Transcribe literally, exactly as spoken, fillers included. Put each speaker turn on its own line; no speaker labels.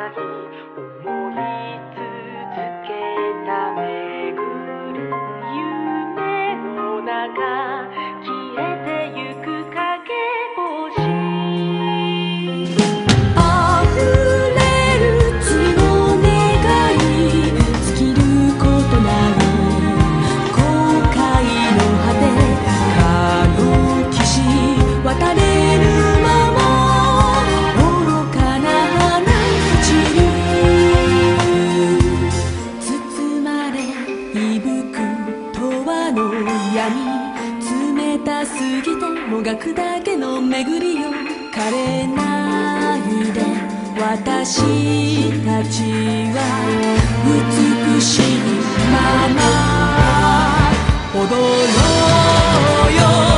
ない思い続けた巡る夢の中消えてゆく影星溢れる血の願い尽きることない後悔の果て可能騎士渡れるまま愚かな花散る包まれ息吹く永遠の闇冷たすぎてもがくだけの巡りよ枯れないで私たちは美しいまま踊ろうよ